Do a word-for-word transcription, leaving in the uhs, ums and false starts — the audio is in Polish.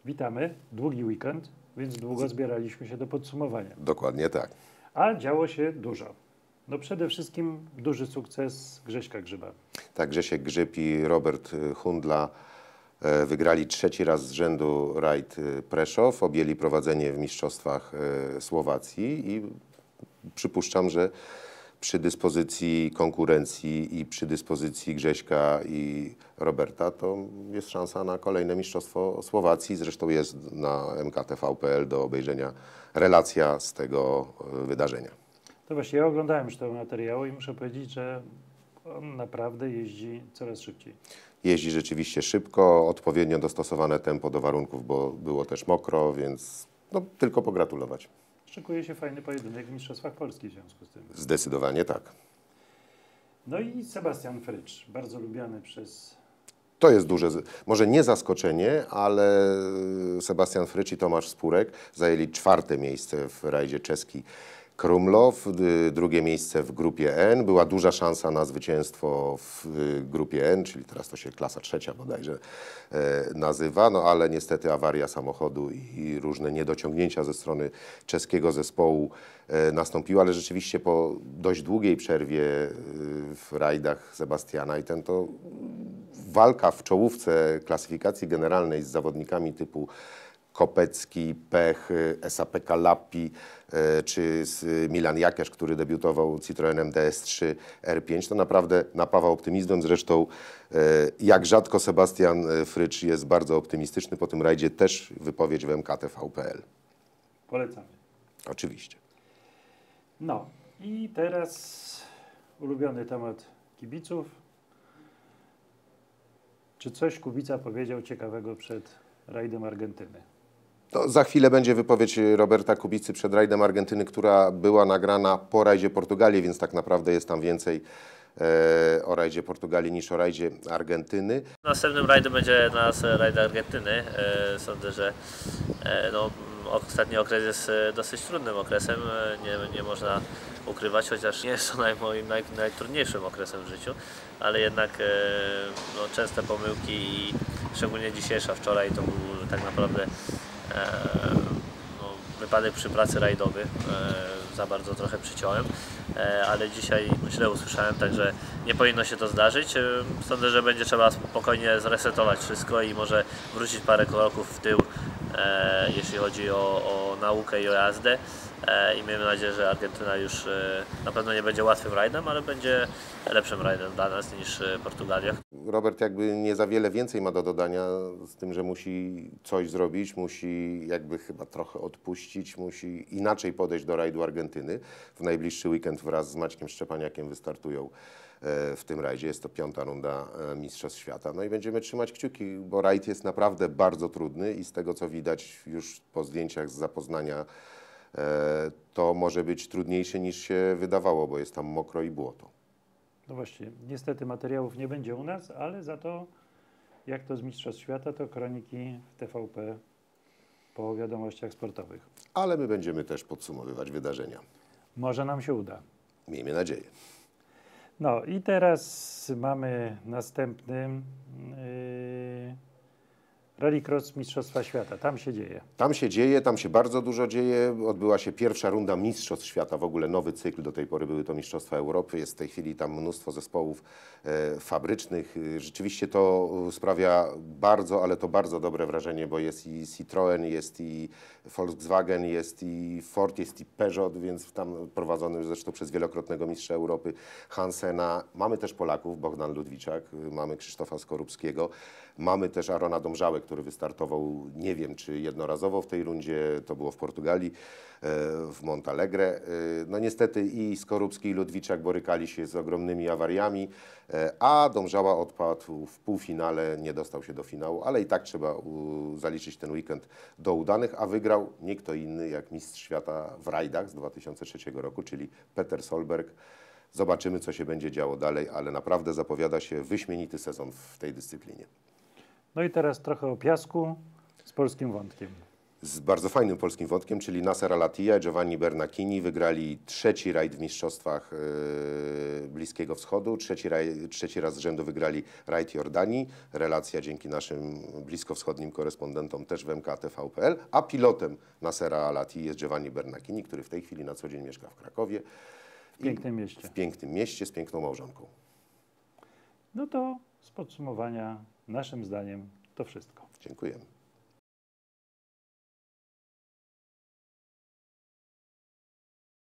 Witamy. Długi weekend, więc długo zbieraliśmy się do podsumowania. Dokładnie tak. A działo się dużo. No przede wszystkim duży sukces Grześka Grzyba. Tak, Grzesiek Grzyb i Robert Hundla wygrali trzeci raz z rzędu rajd Preszów, objęli prowadzenie w mistrzostwach Słowacji i przypuszczam, że przy dyspozycji konkurencji i przy dyspozycji Grześka i Roberta to jest szansa na kolejne mistrzostwo Słowacji. Zresztą jest na m k t v kropka p l do obejrzenia relacja z tego wydarzenia. To właśnie ja oglądałem już te materiały i muszę powiedzieć, że on naprawdę jeździ coraz szybciej. Jeździ rzeczywiście szybko, odpowiednio dostosowane tempo do warunków, bo było też mokro, więc no, tylko pogratulować. Szykuje się fajny pojedynek w Mistrzostwach Polski w związku z tym. Zdecydowanie tak. No i Sebastian Frycz, bardzo lubiany przez... To jest duże, może nie zaskoczenie, ale Sebastian Frycz i Tomasz Spurek zajęli czwarte miejsce w rajdzie czeski Krumlov, drugie miejsce w grupie N. Była duża szansa na zwycięstwo w grupie N, czyli teraz to się klasa trzecia bodajże nazywa, no ale niestety awaria samochodu i różne niedociągnięcia ze strony czeskiego zespołu nastąpiły, ale rzeczywiście po dość długiej przerwie w rajdach Sebastiana i ten to walka w czołówce klasyfikacji generalnej z zawodnikami typu Kopecki, Pech, S A P Kalapi czy z Milan Jakiesz, który debiutował Citroenem D S trzy R pięć, to naprawdę napawa optymizmem. Zresztą jak rzadko Sebastian Frycz jest bardzo optymistyczny. Po tym rajdzie też wypowiedź w m k t v kropka p l. Polecamy. Oczywiście. No i teraz ulubiony temat kibiców. Czy coś Kubica powiedział ciekawego przed rajdem Argentyny? No, za chwilę będzie wypowiedź Roberta Kubicy przed rajdem Argentyny, która była nagrana po rajdzie Portugalii, więc tak naprawdę jest tam więcej e, o rajdzie Portugalii niż o rajdzie Argentyny. Następnym rajdem będzie na nas rajd Argentyny. E, sądzę, że e, no, ostatni okres jest dosyć trudnym okresem, nie, nie można ukrywać, chociaż nie jest to naj, moim naj, najtrudniejszym okresem w życiu, ale jednak e, no, częste pomyłki i szczególnie dzisiejsza, wczoraj to był tak naprawdę e, no, wypadek przy pracy rajdowy, e, za bardzo trochę przyciąłem, e, ale dzisiaj źle usłyszałem, także nie powinno się to zdarzyć. E, sądzę, że będzie trzeba spokojnie zresetować wszystko i może wrócić parę kroków w tył, e, jeśli chodzi o, o naukę i o jazdę. I miejmy nadzieję, że Argentyna już na pewno nie będzie łatwym rajdem, ale będzie lepszym rajdem dla nas niż Portugalia. Robert jakby nie za wiele więcej ma do dodania z tym, że musi coś zrobić, musi jakby chyba trochę odpuścić, musi inaczej podejść do rajdu Argentyny. W najbliższy weekend wraz z Maćkiem Szczepaniakiem wystartują w tym rajdzie. Jest to piąta runda Mistrzostw Świata. No i będziemy trzymać kciuki, bo rajd jest naprawdę bardzo trudny i z tego co widać już po zdjęciach z zapoznania to może być trudniejsze niż się wydawało, bo jest tam mokro i błoto. No właśnie, niestety materiałów nie będzie u nas, ale za to jak to z Mistrzostw Świata, to kroniki w T V P po wiadomościach sportowych. Ale my będziemy też podsumowywać wydarzenia. Może nam się uda. Miejmy nadzieję. No i teraz mamy następny yy, Rallycross Mistrzostwa Świata. Tam się dzieje. Tam się dzieje, tam się bardzo dużo dzieje. Odbyła się pierwsza runda Mistrzostw Świata, w ogóle nowy cykl. Do tej pory były to Mistrzostwa Europy. Jest w tej chwili tam mnóstwo zespołów e, fabrycznych. Rzeczywiście to sprawia bardzo, ale to bardzo dobre wrażenie, bo jest i Citroen, jest i Volkswagen, jest i Ford, jest i Peugeot, więc tam prowadzony zresztą przez wielokrotnego mistrza Europy Hansena. Mamy też Polaków, Bogdan Ludwiczak, mamy Krzysztofa Skorupskiego, mamy też Arona Domżałę, który wystartował, nie wiem czy jednorazowo w tej rundzie, to było w Portugalii, w Montalegre. No niestety i Skorupski i Ludwiczak borykali się z ogromnymi awariami, a Domżała odpadł w półfinale, nie dostał się do finału, ale i tak trzeba zaliczyć ten weekend do udanych, a wygrał nie kto inny jak mistrz świata w rajdach z dwa tysiące trzeciego roku, czyli Peter Solberg. Zobaczymy, co się będzie działo dalej, ale naprawdę zapowiada się wyśmienity sezon w tej dyscyplinie. No i teraz trochę o piasku z polskim wątkiem. z bardzo fajnym polskim wątkiem, czyli Nasser Al-Attiyah, Giovanni Bernacchini wygrali trzeci rajd w Mistrzostwach yy, Bliskiego Wschodu, trzeci, raj, trzeci raz z rzędu wygrali rajd Jordanii. Relacja dzięki naszym bliskowschodnim korespondentom też w M K T V kropka P L, a pilotem Nassera Al-Attiyah jest Giovanni Bernacchini, który w tej chwili na co dzień mieszka w Krakowie. W pięknym mieście. W pięknym mieście z piękną małżonką. No to z podsumowania naszym zdaniem to wszystko. Dziękujemy.